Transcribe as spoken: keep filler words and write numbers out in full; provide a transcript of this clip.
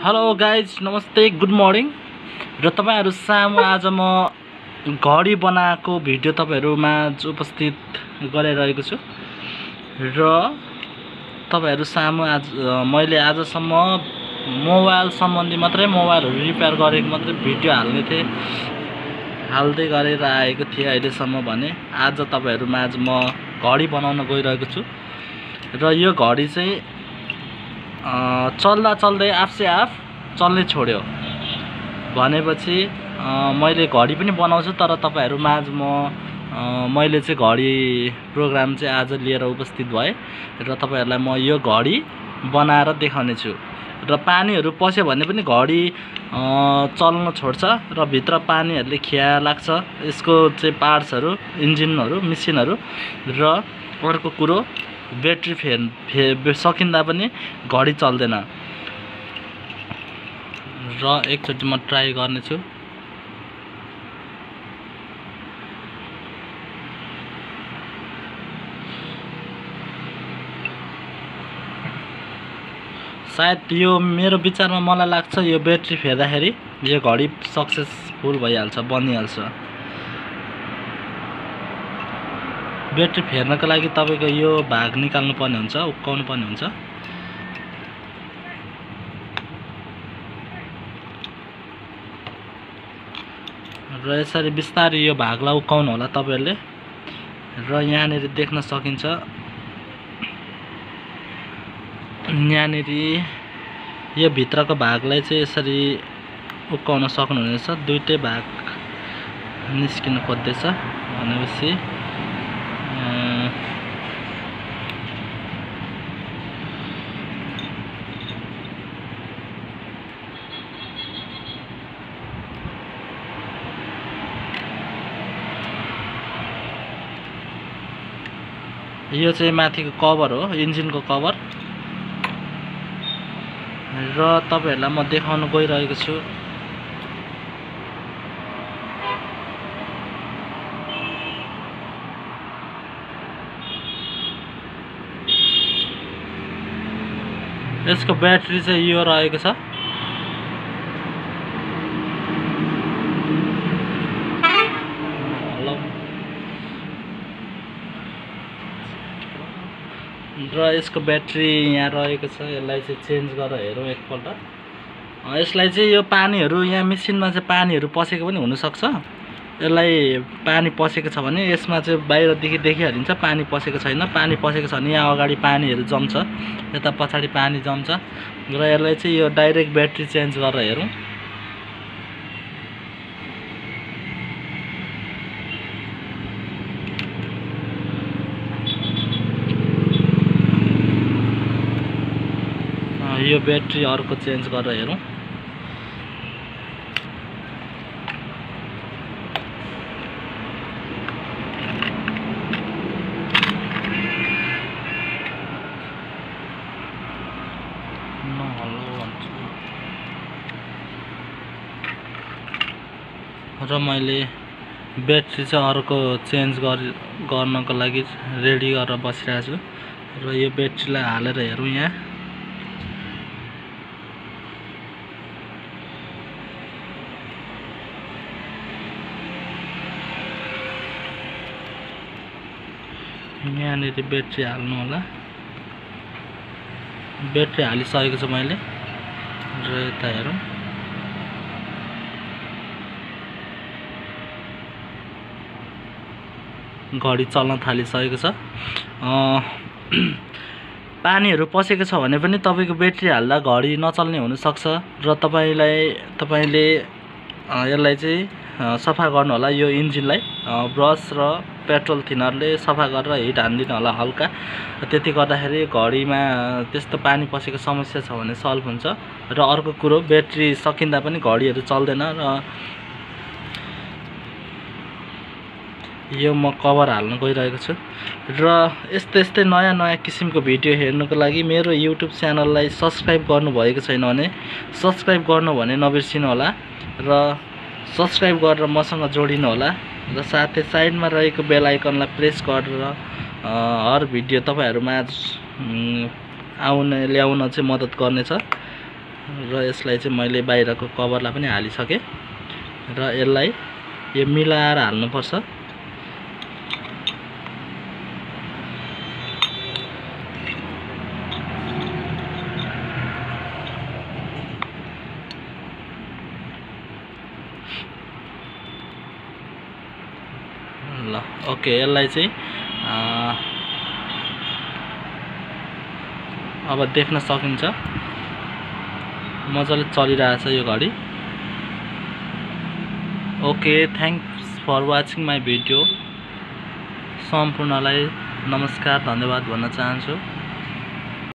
Hello guys, नमस्ते, good morning. र तपाईहरु सामु आज म घडी बनाएको भिडियो तपाईहरुमाझ उपस्थित गरिरहेको छु। र तपाईहरु सामु आज मैले आजसम्म मोबाइल सम्बन्धी मात्रै मोबाइलहरु रिपेयर गरेको मात्रै भिडियो हाल्ने थिए हाल्दै गरेर आएको थिए अहिलेसम्म भने आज तपाईहरुमाझ म घडी बनाउन गइरहेको छु। र यो घडी चाहिँ चल्दा चल्दै आफसे आफ चल्नै छोड्यो भनेपछि मैले घडी पनि बनाउँछु, तर तपाईहरु माझ म मैले चाहिँ घडी प्रोग्राम चाहिँ आज लिएर उपस्थित भए र तपाईहरुलाई म यो घडी बनाएर देखाउने छु। र पानीहरु पस्यो भने पनि घडी चल्न छोड्छ र भित्र पानीहरुले खिया लाग्छ। यसको चाहिँ पार्ट्सहरु, इन्जिनहरु, मेसिनहरु र अर्को कुरो ब्याट्री फेर, फेर सकिँदा पनि घडी चल्दैन। र एकचोटि म ट्राई गर्ने छु। सायद यो मेरो विचारमा मलाई लाग्छ यो ब्याट्री फेर्दाखेरि यो घडी सक्सेसफुल भइहाल्छ, बनिहाल्छ। ब्याट्री फेर्नको लागि तपाईको यो भाग निकाल्नु पर्ने हुन्छ, उक्काउनु पर्ने हुन्छ। र यसरी बिस्तारै यो भागलाई उक्काउनु होला तपाईहरुले। र यहाँनेरि देख्न सकिन्छ, यहाँनेरि यो भित्रको भागलाई चाहिँ यसरी उक्काउन सक्नुहुनेछ। दुईटै भाग निस्किन खोज्दैछ भनेपछि यो चाहिँ माथिको कभर हो, इन्जिनको कभर। र तपाईहरुलाई म देखाउन गइरहेको छु। यसको ब्याट्री चाहिँ यो रहेको छ। र यसको ब्याट्री यहाँ रहेको छ। यसलाई चाहिँ चेन्ज गरेर हेरौँ एकपल्ट। यसलाई चाहिँ यो पानीहरु यहाँ मेसिनमा चाहिँ पानीहरु पसेको पनि हुन सक्छ। यसलाई पानी पसेको छ भने यसमा चाहिँ बाहिरदेखि देखिहालिन्छ पानी पसेको छैन। पानी पसेको छ भने यहाँ अगाडि पानीहरु जम्छ, यता पछाडी पानी जम्छ। र यसलाई चाहिँ यो डाइरेक्ट ब्याट्री चेन्ज गरेर हेरौँ। यो ब्याट्री अर्को चेन्ज गरेर हेरौँ। र मैले ब्याट्री चाहिँ अर्को चेन्ज गर्नको लागि रेडी गरेर बसिरहेको छु। र यो ब्याट्रीलाई हालेर हेरौँ। यहाँ यहाँनिर ब्याट्री हाल्नु होला। ब्याट्री हालिसकेको छु मैले। र यता हेरौँ। घडी चल्न थालिसकेको छ। पानीहरु पसेको छ भने पनि तपाईको ब्याट्री हाल्दा घडी नचल्ने हुन सक्छ। र तपाईलाई तपाईले यसलाई चाहिँ सफा गर्नु होला। यो इन्जिनलाई ब्रश र पेट्रोल थिनरले सफा गरेर हिट हान्दिनु होला हल्का। त्यति गर्दाखेरि घडीमा त्यस्तो पानी पसेको समस्या छ भने सल्भ हुन्छ। र अर्को कुरो ब्याट्री सकिँदा पनि घडीहरु चल्दैन। र यो म कभर हाल्न गइरहेको छु। र यस्तै यस्तै नयाँ नयाँ किसिमको भिडियो हेर्नको लागि मेरो युट्युब च्यानललाई सब्स्क्राइब गर्नुभएको छैन भने सब्स्क्राइब गर्नु भने नबिर्सिनु होला। र सब्स्क्राइब गरेर मसँग जोडिनु होला। र साथै साइडमा रहेको बेल आइकनलाई प्रेस गरेर हर भिडियो तपाईहरुमा आउन ल्याउन चाहिँ मद्दत गर्नेछ। र यसलाई चाहिँ मैले बाहिरको कभरलाई पनि हालिसकेँ र यसलाई यो मिलाएर हाल्नुपर्छ। ल ओके, यसलाई चाहिँ अब देख्न सकिन्छ मजाले चलिरहेछ यो घडी। Okay, thanks for watching my video. सम्पूर्णलाई नमस्कार, धन्यवाद भन्न चाहन्छु।